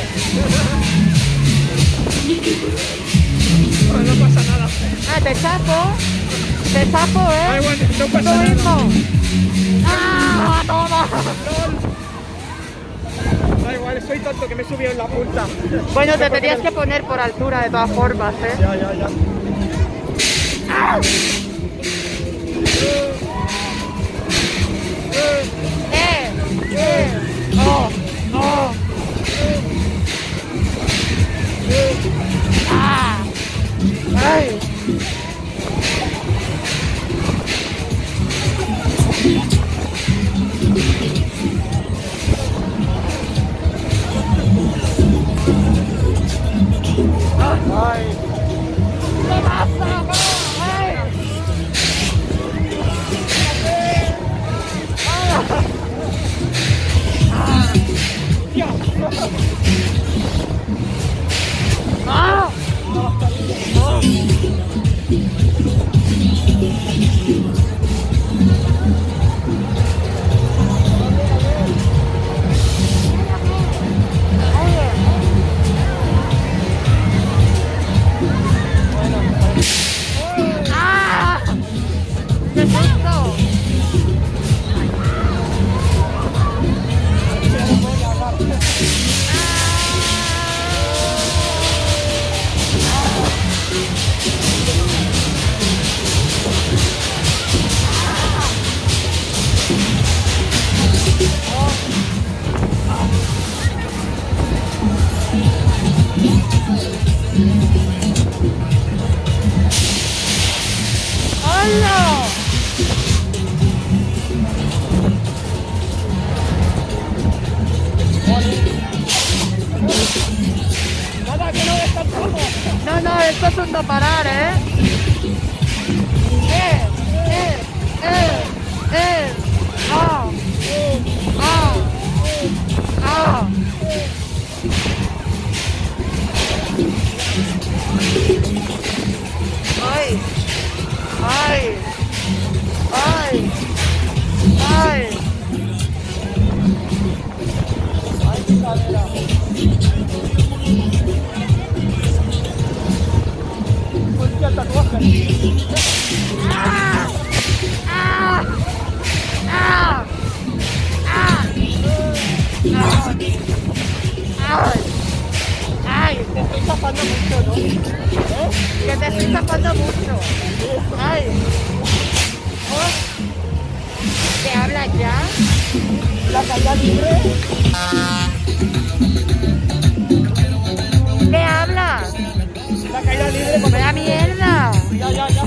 Bueno, no pasa nada. Ah, te sapo, Ay, bueno, no pasa Tú nada. mismo. ¡Ah, toma! Da igual, soy tonto que me he subido en la punta. Bueno, te tenías que poner por altura de todas formas, ¿eh? Ya. ¡Ah! ¡Oh! ¡Oh! ¡Ah! ¡Ay! Ay. ¿Qué pasa? ¡Ay! ¡Ah! ¡Ah! ¡Qué susto! ¡Hola! Nada, que no descansamos. No, esto es un no parar, ¿eh? ¡Ah! ¡Ah! ¡Ah! ¡Ay! ¡Ay! ¡Ay! ¡Ay! Ay, qué cadera. Hostia, el tatuaje. ¡Ah! ¡Ah! ¡Ah! ¡Ah! ¡Ay! ¡Ay! Te estoy tapando mucho, ¿no? Que te estoy tapando mucho. ¡Ay! Oh. ¿Te hablas ya? La caída libre. ¿Qué hablas? La caída libre. ¡Me da mierda! Ya.